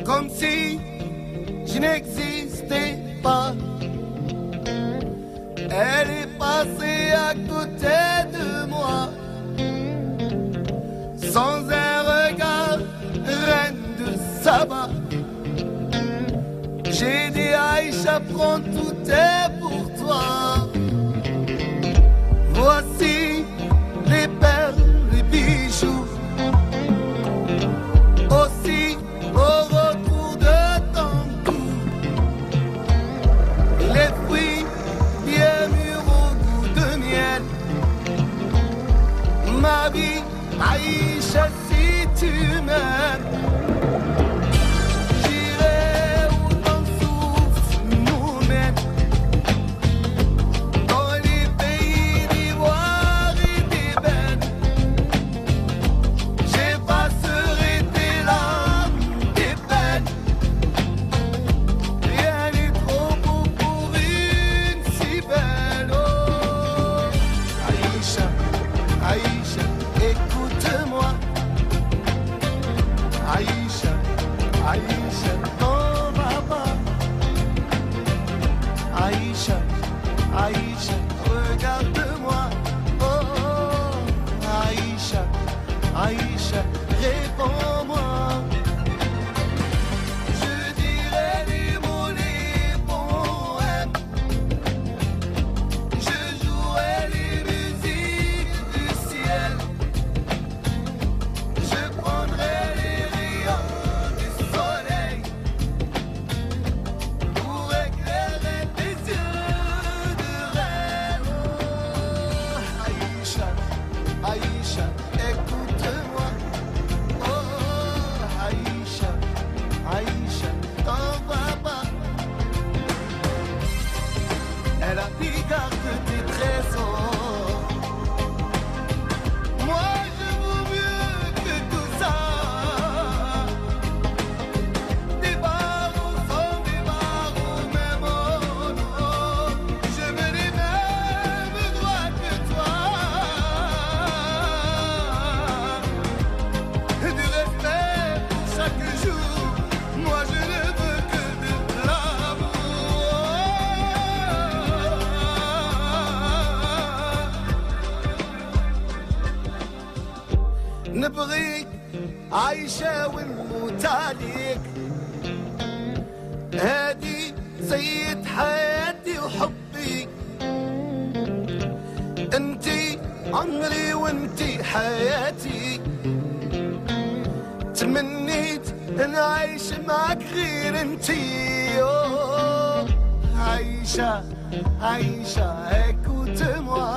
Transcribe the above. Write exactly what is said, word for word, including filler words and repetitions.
comme si je n'existais pas. Elle est passée à côté de moi, sans un regard, reine de Saba. J'ai dit Aïcha, prends tout est pour toi. Voici les perles, les bijoux, aussi au retour de ton cou, les fruits bien mûrs au goût de miel. Ma vie, Aïcha, si tu m'aimes, j'irai où ton souffle nous mène, dans les pays d'ivoire et d'ébène. J'effacerai tes larmes, tes peines. Rien n'est trop beau pour une si belle. Oh, Aïcha, Aïcha, écoute-moi. Aïcha, Aïcha, t'en vas pas. Aïcha, Aïcha, regarde-moi. Oh, oh, Aïcha, Aïcha, réponds-moi. Je dirai les mots, les poèmes. Je jouerai les musiques du ciel. Je prendrai les rayons du soleil pour éclairer tes yeux de reine. Oh, Aïcha, Aïcha, écoute-moi. Oh, Aïcha, Aïcha, t'en vas pas. Elle a dit garde tes trésors. Moi je vaux mieux que tout ça. Des barreaux sont des barreaux, même oh non. Je veux les mêmes droits que toi. Du respect pour chaque jour. Moi je ne veux que de l'amour. نبغيك عايشة ونموت عليك. هادي سيد حياتي وحبي. انتي عمري وانتي حياتي. تمنيت نعيش معك غير انتي. أوه، عايشة عايشة écoute-moi.